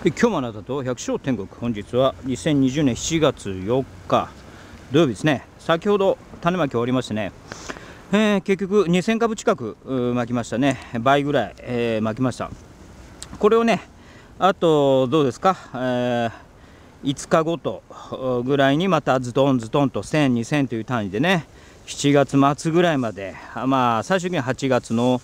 今日もあなたと百姓天国、本日は2020年7月4日土曜日ですね。先ほど種まき終わりましてね、結局2000株近くまきましたね。倍ぐらい、まきました。これをね、あとどうですか、5日ごとぐらいにまたズトンズトンと1000、2000という単位でね、7月末ぐらいまで、まあ最終的には8月の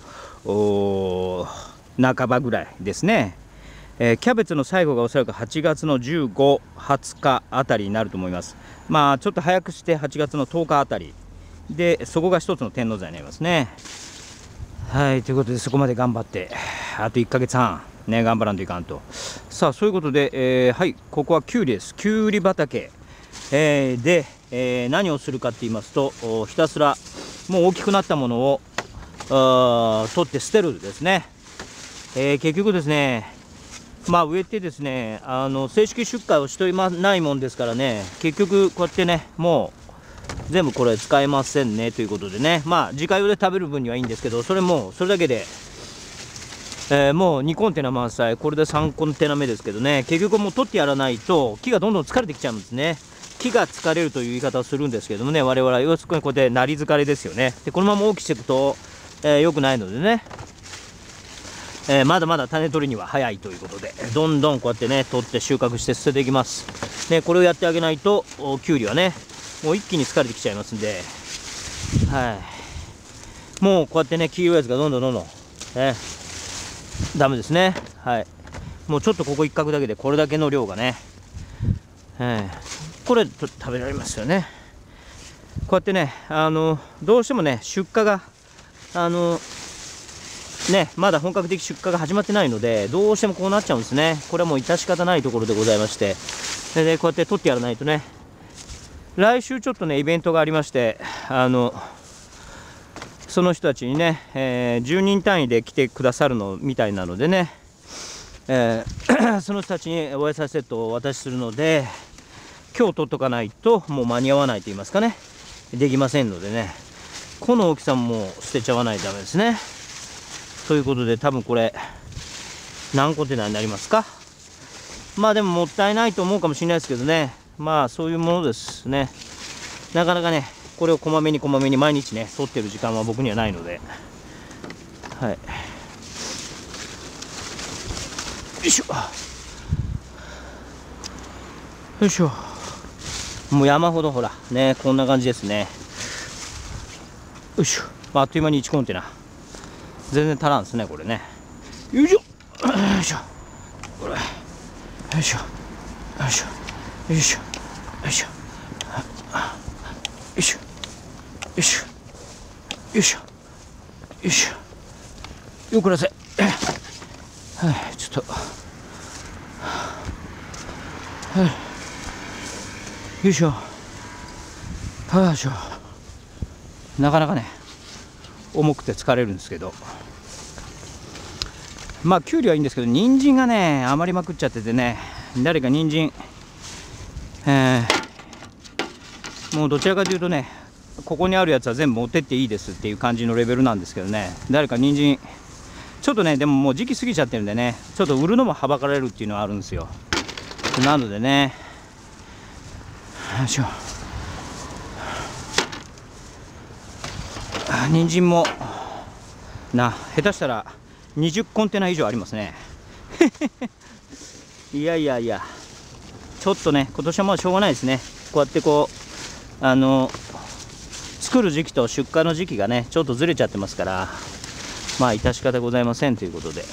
半ばぐらいですね。キャベツの最後がおそらく8月の15、20日あたりになると思います。まあちょっと早くして8月の10日あたりで、そこが一つの天王山になりますね。はい、ということでそこまで頑張ってあと1ヶ月半ね、頑張らんといかんと。さあそういうことで、はい、ここはキュウリです。キュウリ畑、で、何をするかって言いますと、ひたすらもう大きくなったものを取って捨てるですね。結局ですね、まあ植えてですね、正式出荷をしていないもんですからね、結局こうやってね、もう全部これ使えませんねということでね、まあ自家用で食べる分にはいいんですけど、それもそれだけで、もう2コンテナ満載、これで3コンテナ目ですけどね、結局もう取ってやらないと木がどんどん疲れてきちゃうんですね。木が疲れるという言い方をするんですけどもね、我々は要するにこうやってなり疲れですよね。でこのまま大きくしていくと、良くないのでね、まだまだ種取りには早いということで、どんどんこうやってね取って収穫して捨てていきます。ね、これをやってあげないときゅうりはねもう一気に疲れてきちゃいますんで、はい、もうこうやってね黄色いやつがどんどんねダメですね。はい、もうちょっとここ一角だけでこれだけの量がね、これ食べられますよね。こうやってねどうしてもね出荷がまだ本格的出荷が始まってないので、どうしてもこうなっちゃうんですね。これはもう致し方ないところでございまして、でこうやって取ってやらないとね。来週ちょっとねイベントがありまして、その人たちにね、10人単位で来てくださるのみたいなのでね、その人たちにお野菜セットをお渡しするので、今日取っとかないともう間に合わないと言いますかね、できませんのでね、この大きさも捨てちゃわないとダメですね。ということで、多分これ何コンテナになりますか。まあでももったいないと思うかもしれないですけどね、まあそういうものですね。なかなかねこれをこまめに毎日ね取ってる時間は僕にはないので、はい、よいしょよいしょ。もう山ほどほらねこんな感じですね。よいしょ、あっという間に1コンテナ全然足らんですねこれね。よいしょよいしょ、これよいしょよいしょよいしょよいしょよいしょよいしょよいしょよいしょ、よくらせ、はい、ちょっと、はい、よいしょ、よいしょ。なかなかね重くて疲れるんですけど、まあきゅうりはいいんですけど、人参がね余りまくっちゃっててね、誰か人参、もうどちらかというとね、ここにあるやつは全部持ってっていいですっていう感じのレベルなんですけどね、誰か人参ちょっとね、でももう時期過ぎちゃってるんでね、ちょっと売るのもはばかられるっていうのはあるんですよ。なのでね、よいしょ、人参も下手したら20コンテナ以上ありますねいやちょっとね今年はまあしょうがないですね。こうやってこう作る時期と出荷の時期がねちょっとずれちゃってますから、まあ致し方ございませんということで、よ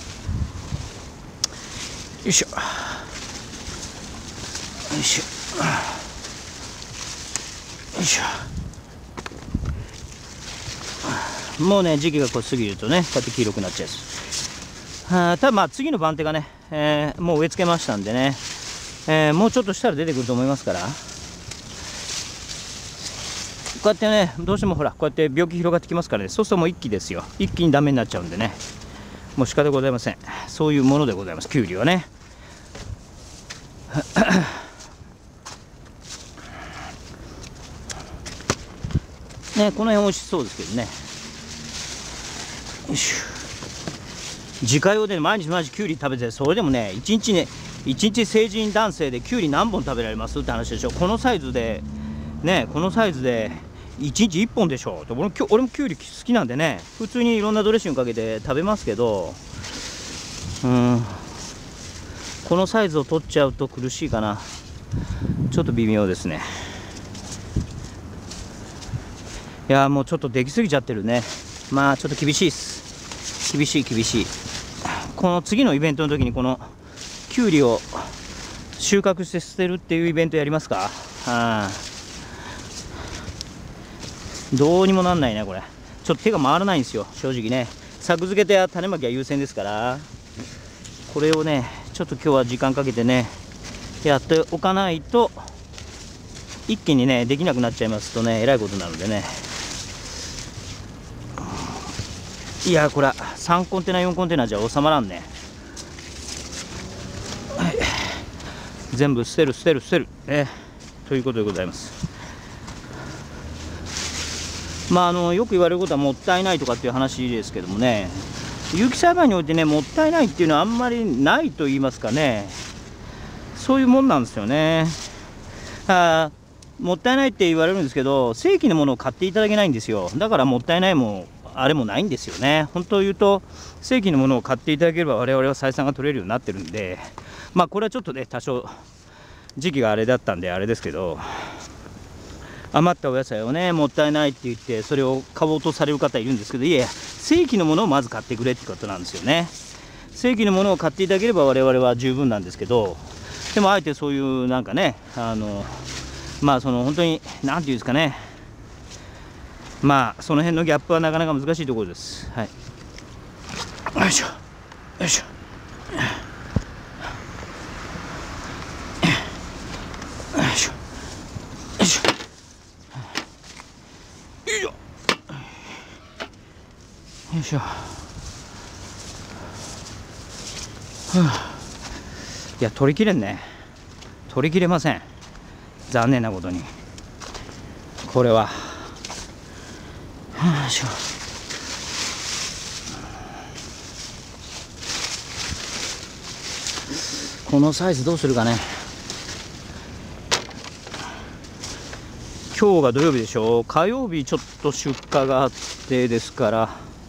いしょよいしょよいしょ。もうね時期がこう過ぎるとねこうやって黄色くなっちゃうです。ただまあ次の番手がね、もう植え付けましたんでね、もうちょっとしたら出てくると思いますから、こうやってねどうしてもほらこうやって病気広がってきますからね、そうするともう一気ですよ、一気にダメになっちゃうんでね、もう仕方ございません。そういうものでございます、きゅうりはねね、この辺美味しそうですけどね。よいし自家用で毎日きゅうり食べて、それでもね、1日成人男性できゅうり何本食べられますって話でしょ。このサイズでね、このサイズで1日1本でしょ。俺もきゅうり好きなんでね、普通にいろんなドレッシングかけて食べますけど、このサイズを取っちゃうと苦しいかな。ちょっと微妙ですね。いやもうちょっとできすぎちゃってるね。まあちょっと厳しいっす。厳しい。この次のイベントの時にこのきゅうりを収穫して捨てるっていうイベントやりますか。どうにもなんないねこれ。ちょっと手が回らないんですよ正直ね。作付けと種まきは優先ですから、これをねちょっと今日は時間かけてねやっておかないと、一気にねできなくなっちゃいますとねえらいことなのでね。いやこれは3コンテナ4コンテナじゃ収まらんね。はい、全部捨てるということでございます。よく言われることはもったいないとかっていう話ですけどもね、有機栽培においてねもったいないっていうのはあんまりないと言いますかね、そういうもんなんですよね。もったいないって言われるんですけど、正規のものを買っていただけないんですよ。だからもったいないもあれもないんですよね。本当を言うと正規のものを買っていただければ我々は採算が取れるようになってるんで、これはちょっとね多少時期があれだったんであれですけど、余ったお野菜をねもったいないって言ってそれを買おうとされる方いるんですけど、いや正規のものをまず買ってくれってことなんですよね。正規のものを買っていただければ我々は十分なんですけど、でもあえてそういうなんかねその本当に何て言うんですかね、その辺のギャップはなかなか難しいところです。はい、よいしょよいしょよいしょよいしょよいしょ。いや取りきれんね。取りきれません。残念なことにこれは。よいしょ。このサイズどうするかね。今日が土曜日でしょ。火曜日ちょっと出荷があってですから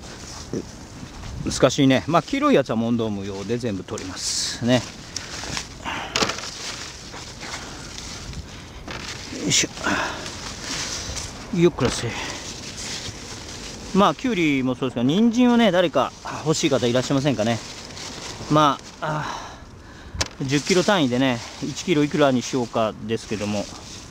難しいね。黄色いやつは問答無用で全部取りますね。よいしょ。よっくらせ。きゅうりもそうですが、人参をね誰か欲しい方いらっしゃいませんかね。10キロ単位でね1キロいくらにしようかですけども、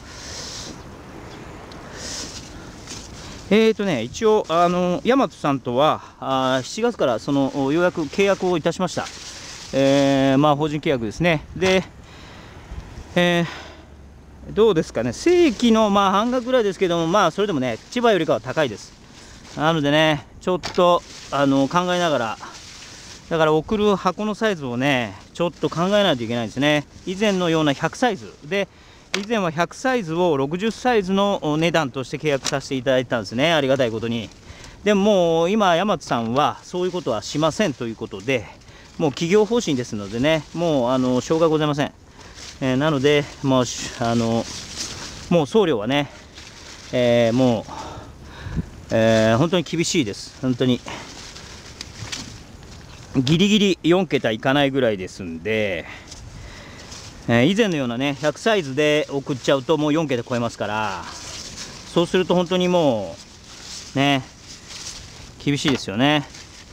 一応大和さんとは7月からようやく契約をいたしました。法人契約ですね。で、どうですかね、正規の半額ぐらいですけども、それでもね千葉よりかは高いです。なのでねちょっと考えながら、だから送る箱のサイズをねちょっと考えないといけないんですね。以前のような100サイズで、以前は100サイズを60サイズの値段として契約させていただいたんですね、ありがたいことに。でももう今大和さんはそういうことはしませんということで、もう企業方針ですのでね、もうしょうがございません。なのでもう送料はね、もう、本当に厳しいです。本当にギリギリ4桁いかないぐらいですんで、以前のようなね100サイズで送っちゃうともう4桁超えますから、そうすると本当にもうね厳しいですよね。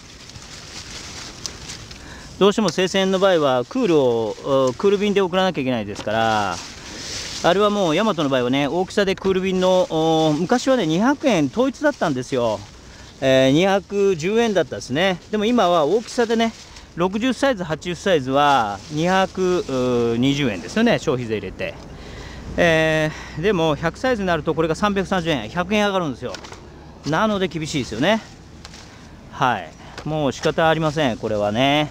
どうしても生鮮の場合はクール便で送らなきゃいけないですから、あれはもう大和の場合はね大きさでクール便の昔はね200円統一だったんですよ。210円だったですね。でも今は大きさでね60サイズ80サイズは220円ですよね、消費税入れて。でも100サイズになるとこれが330円100円上がるんですよ。なので厳しいですよね。はい、もう仕方ありませんこれはね。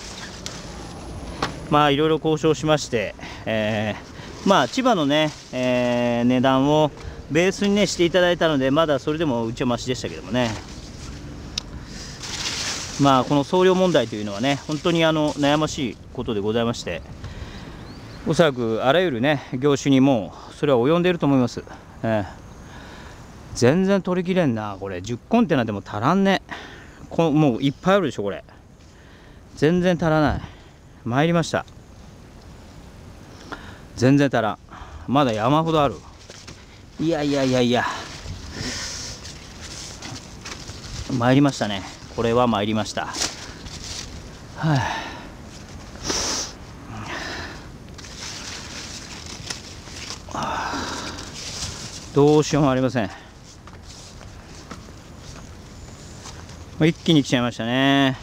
いろいろ交渉しまして、千葉のね、値段をベースにねしていただいたので、まだそれでもうちはマシでしたけどもね。 まあこの送料問題というのはね、本当に悩ましいことでございまして、おそらくあらゆるね業種にもうそれは及んでいると思います。全然取りきれんな、これ10コンテナでも足らんね。もういっぱいあるでしょこれ。全然足らない。参りました。全然足らん。まだ山ほどある。いやいやいやいや、参りましたね。これは参りました。はあ、どうしようもありません。一気に来ちゃいましたね。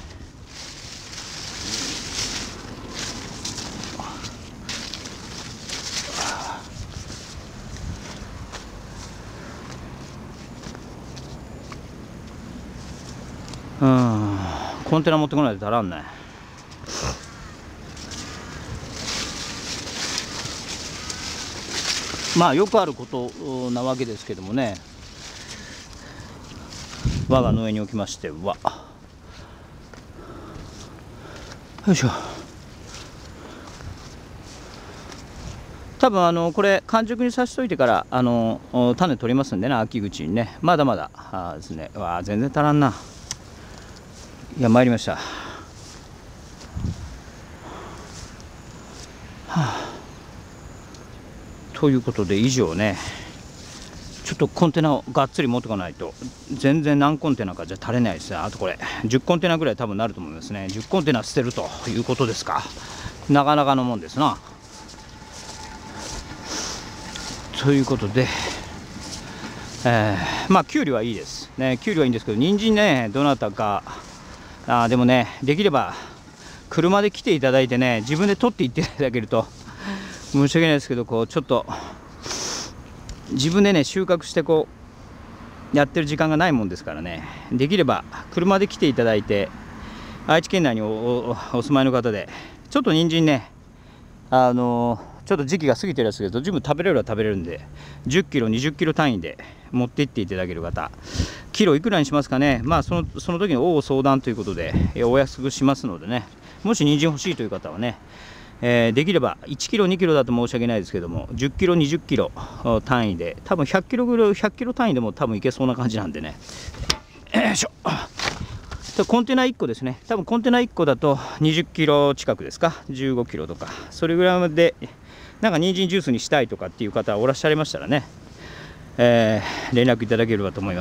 コンテナ持ってこないと足らんね。まあよくあることなわけですけどもね、我がの上におきましては、よいしょ。多分これ完熟にさしといてから種取りますんでね、秋口にね。まだまだですね。全然足らんな。いや参りました。ということで以上ね、ちょっとコンテナをがっつり持ってこないと全然何コンテナかじゃ足りないですね。あとこれ10コンテナぐらい多分なると思いますね。10コンテナ捨てるということですか。なかなかのもんですな。ということで、まあきゅうりはいいですね。きゅうりはいいんですけど、人参ね、どなたかでもね、できれば車で来ていただいてね、自分で取っていっていただけると申し訳ないですけど、こうちょっと自分でね収穫してこうやってる時間がないもんですからね、できれば車で来ていただいて、愛知県内にお住まいの方でちょっと人参ね、ちょっと時期が過ぎてるやつですけど、十分食べれるは食べれるんで、10キロ20キロ単位で持って行っていただける方、キロいくらにしますかね。まあその時の相談ということでお安くしますのでね、もし人参欲しいという方はね、できれば1キロ2キロだと申し訳ないですけども、10キロ20キロ単位で、多分100キロぐらい、100キロ単位でも多分いけそうな感じなんでね。よいしょ。コンテナ1個ですね。多分コンテナ1個だと20キロ近くですか、15キロとかそれぐらいでなんか人参ジュースにしたいとかっていう方おらっしゃいましたらね、連絡いただければと思います。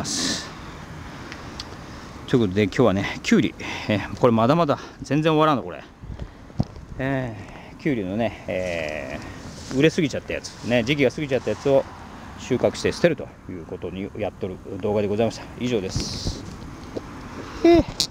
ということで今日はねきゅうり、これまだまだ全然終わらんのこれ。きゅうりのね、売れすぎちゃったやつね、時期が過ぎちゃったやつを収穫して捨てるということにやっとる動画でございました。以上です。